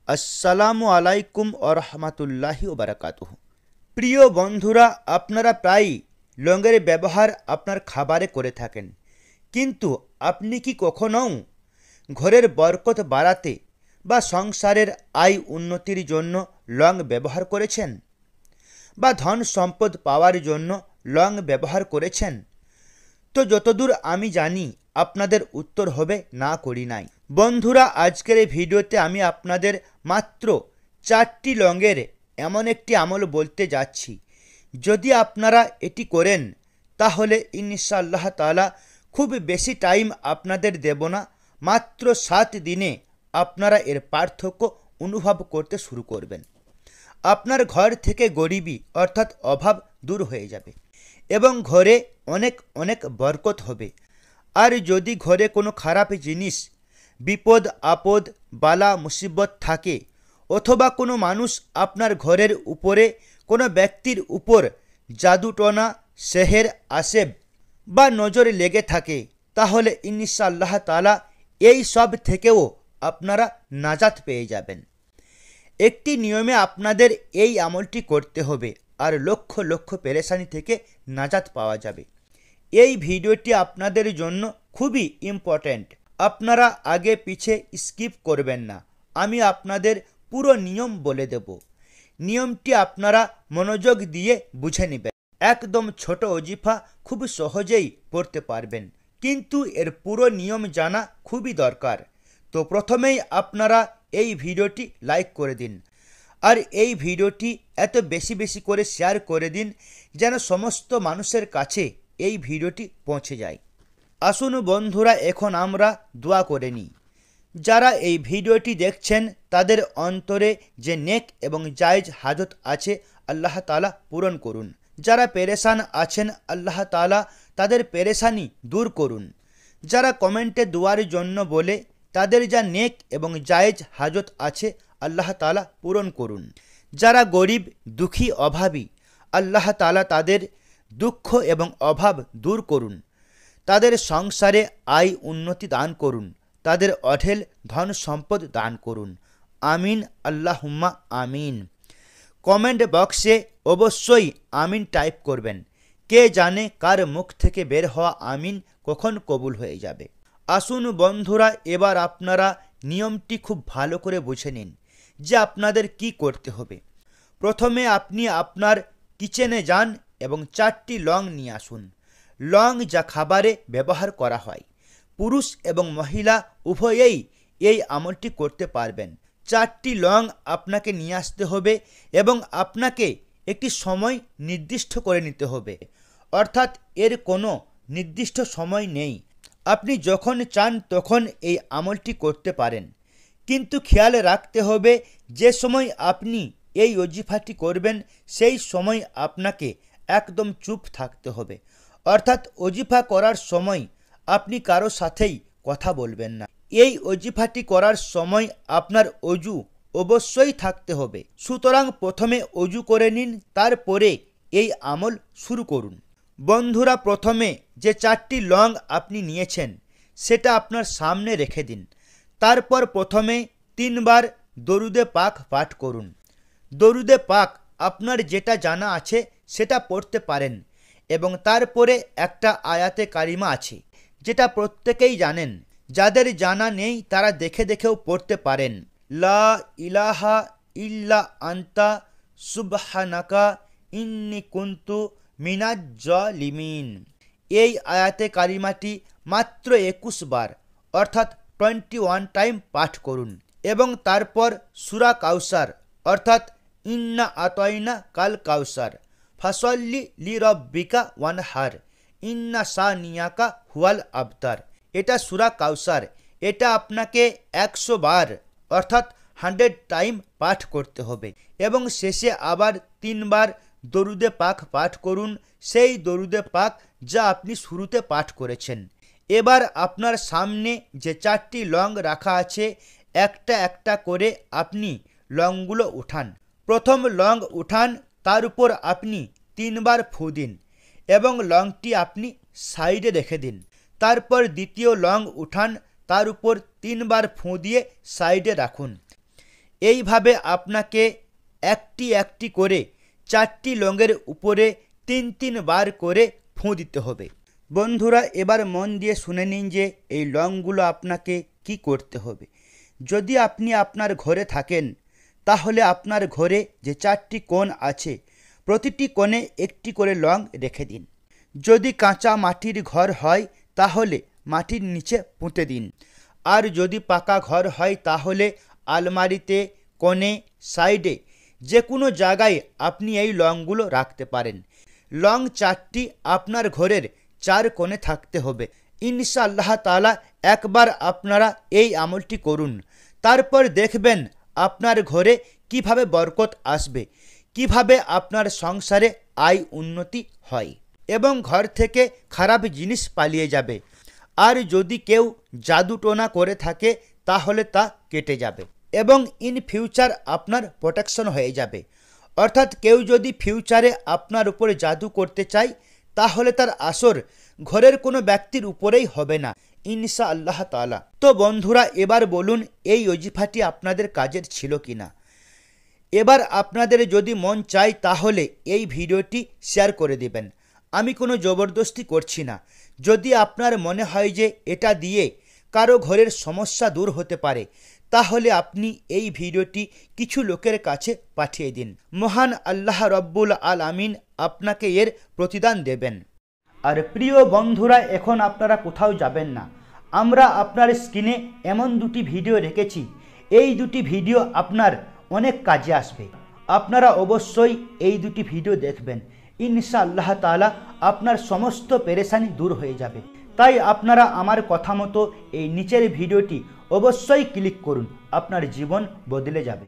আসসালামু আলাইকুম ওরহমাতুল্লাহি ওবারাকাতুহু। প্রিয় বন্ধুরা, আপনারা প্রায়ই লংয়ের ব্যবহার আপনার খাবারে করে থাকেন, কিন্তু আপনি কি কখনও ঘরের বরকত বাড়াতে বা সংসারের আয় উন্নতির জন্য লং ব্যবহার করেছেন, বা ধন সম্পদ পাওয়ার জন্য লং ব্যবহার করেছেন? তো যতদূর আমি জানি আপনাদের উত্তর হবে না, করি নাই। বন্ধুরা, আজকের এই ভিডিওতে আমি আপনাদের মাত্র 4টি লংয়ের এমন একটি আমল বলতে যাচ্ছি। যদি আপনারা এটি করেন তাহলে ইনশাআল্লাহ তাআলা খুব বেশি টাইম আপনাদের দেব না, মাত্র 7 দিনে আপনারা এর পার্থক্য অনুভব করতে শুরু করবেন। আপনার ঘর থেকে গরিবি অর্থাৎ অভাব দূর হয়ে যাবে এবং ঘরে অনেক অনেক বরকত হবে। আর যদি ঘরে কোনো খারাপ জিনিস, বিপদ আপদ, বালা মুসিবত থাকে, অথবা কোনো মানুষ আপনার ঘরের উপরে, কোনো ব্যক্তির উপর জাদুটনা, সেহের, আসেব বা নজর লেগে থাকে, তাহলে ইনশাআল্লাহ তাআলা এই সব থেকেও আপনারা নাজাত পেয়ে যাবেন। একটি নিয়মে আপনাদের এই আমলটি করতে হবে, আর লক্ষ লক্ষ পেরেশানি থেকে নাজাত পাওয়া যাবে। এই ভিডিওটি আপনাদের জন্য খুবই ইম্পর্ট্যান্ট, আপনারা আগে পিছে স্কিপ করবেন না। আমি আপনাদের পুরো নিয়ম বলে দেব, নিয়মটি আপনারা মনোযোগ দিয়ে বুঝে নেবেন। একদম ছোট ওজিফা খুব সহজেই পড়তে পারবেন, কিন্তু এর পুরো নিয়ম জানা খুবই দরকার। তো প্রথমেই আপনারা এই ভিডিওটি লাইক করে দিন, আর এই ভিডিওটি এত বেশি বেশি করে শেয়ার করে দিন যেন সমস্ত মানুষের কাছে এই ভিডিওটি পৌঁছে যায়। আসুন বন্ধুরা, এখন আমরা দোয়া করে নিই। যারা এই ভিডিওটি দেখছেন তাদের অন্তরে যে নেক এবং জায়েজ হাজত আছে, আল্লাহ তাআলা পূরণ করুন। যারা পেরেশান আছেন, আল্লাহ তাআলা তাদের পেরেশানি দূর করুন। যারা কমেন্টে দোয়ার জন্য বলে, তাদের যা নেক এবং জায়েজ হাজত আছে, আল্লাহ তাআলা পূরণ করুন। যারা গরিব, দুঃখী, অভাবী, আল্লাহ তাআলা তাদের দুঃখ এবং অভাব দূর করুন। তাদের সংসারে আয় উন্নতি দান করুন, তাদের অঢেল ধন সম্পদ দান করুন। আমিন, আল্লাহুম্মা আমিন। কমেন্ট বক্সে অবশ্যই আমিন টাইপ করবেন। কে জানে কার মুখ থেকে বের হওয়া আমিন কখন কবুল হয়ে যাবে। আসুন বন্ধুরা, এবার আপনারা নিয়মটি খুব ভালো করে বুঝে নিন যে আপনাদের কি করতে হবে। প্রথমে আপনি আপনার কিচেনে যান এবং 4টি লং নিয়ে আসুন। লং যা খাবারে ব্যবহার করা হয়, পুরুষ এবং মহিলা উভয়েই এই আমলটি করতে পারবেন। 4টি লং আপনাকে নিয়ে আসতে হবে এবং আপনাকে একটি সময় নির্দিষ্ট করে নিতে হবে, অর্থাৎ এর কোনো নির্দিষ্ট সময় নেই। আপনি যখন চান তখন এই আমলটি করতে পারেন, কিন্তু খেয়াল রাখতে হবে যে সময় আপনি এই ওজিফাটি করবেন সেই সময় আপনাকে একদম চুপ থাকতে হবে, অর্থাৎ ওজিফা করার সময় আপনি কারো সাথেই কথা বলবেন না। এই ওজিফাটি করার সময় আপনার অজু অবশ্যই থাকতে হবে। সুতরাং প্রথমে অজু করে নিন, তারপরে এই আমল শুরু করুন। বন্ধুরা, প্রথমে যে 4টি লং আপনি নিয়েছেন সেটা আপনার সামনে রেখে দিন। তারপর প্রথমে 3 বার দরুদে পাক পাঠ করুন। দরুদে পাক আপনার যেটা জানা আছে সেটা পড়তে পারেন, এবং তারপরে একটা আয়াতে কারিমা আছে যেটা প্রত্যেকেই জানেন। যাদের জানা নেই তারা দেখে দেখেও পড়তে পারেন। লা ইলাহা ইল্লা আনতা সুবহানাকা ইন্নী কুনতু মিনাজ জালিমিন। এই আয়াতে কারিমাটি মাত্র 21 বার অর্থাৎ 21 টাইম পাঠ করুন, এবং তারপর সূরা কাউসার অর্থাৎ ইন্না আতাইনা কাল কাউসার ফাসল্লি লিরাব্বিকা ওয়ানহার ইন্না শানিয়াকা হুয়াল আবতার। এটা সূরা কাউসার। এটা আপনাকে 100 বার অর্থাৎ 100 টাইম পাঠ করতে হবে, এবং শেষে আবার 3 বার দরুদে পাক পাঠ করুন, সেই দরুদে পাক যা আপনি শুরুতে পাঠ করেছেন। এবার আপনার সামনে যে 4টি লং রাখা আছে, একটা একটা করে আপনি লংগুলো উঠান। প্রথম লং উঠান, তার উপর আপনি 3 বার ফু দিন এবং লংটি আপনি সাইডে রেখে দিন। তারপর দ্বিতীয় লং উঠান, তার উপর 3 বার ফু দিয়ে সাইডে রাখুন। এইভাবে আপনাকে একটি একটি করে 4টি লংয়ের উপরে 3 বার করে ফুঁ দিতে হবে। বন্ধুরা, এবার মন দিয়ে শুনে নিন যে এই লংগুলো আপনাকে কি করতে হবে। যদি আপনি আপনার ঘরে থাকেন তাহলে আপনার ঘরে যে 4টি কোণ আছে প্রতিটি কোণে একটি করে লং রেখে দিন। যদি কাঁচা মাটির ঘর হয় তাহলে মাটির নিচে পুঁতে দিন, আর যদি পাকা ঘর হয় তাহলে আলমারিতে, কোণে, সাইডে যে কোনো জায়গায় আপনি এই লংগুলো রাখতে পারেন। লং 4টি আপনার ঘরের 4 কোণে থাকতে হবে। ইনশাআল্লাহ তাআলা একবার আপনারা এই আমলটি করুন, তারপর দেখবেন আপনার ঘরে কিভাবে বরকত আসবে, কিভাবে আপনার সংসারে আয় উন্নতি হয় এবং ঘর থেকে খারাপ জিনিস পালিয়ে যাবে। আর যদি কেউ জাদুটোনা করে থাকে তাহলে তা কেটে যাবে এবং ইন ফিউচার আপনার প্রোটেকশন হয়ে যাবে। অর্থাৎ কেউ যদি ফিউচারে আপনার উপরে জাদু করতে চায় তাহলে তার আসর ঘরের কোনো ব্যক্তির উপরেই হবে না ইনশাআল্লাহ তাআলা। তো বন্ধুরা, এবার বলুন এই ওজিফাটি আপনাদের কাজের ছিল কিনা। এবার আপনাদের যদি মন চায় তাহলে এই ভিডিওটি শেয়ার করে দিবেন। আমি কোনো জবরদস্তি করছি না। যদি আপনার মনে হয় যে এটা দিয়ে কারো ঘরের সমস্যা দূর হতে পারে তাহলে আপনি এই ভিডিওটি কিছু লোকের কাছে পাঠিয়ে দিন। মহান আল্লাহ রব্বুল আলামিন আপনাকে এর প্রতিদান দেবেন। আর প্রিয় বন্ধুরা, এখন আপনারা কোথাও যাবেন না। আমরা আপনার স্ক্রিনে এমন 2টি ভিডিও রেখেছি, এই 2টি ভিডিও আপনার অনেক কাজে আসবে। আপনারা অবশ্যই এই 2টি ভিডিও দেখবেন। ইনশাআল্লাহ তাআলা আপনার সমস্ত পেরেশানি দূর হয়ে যাবে। তাই আপনারা আমার কথা মতো এই নিচের ভিডিওটি অবশ্যই ক্লিক করুন, আপনার জীবন বদলে যাবে।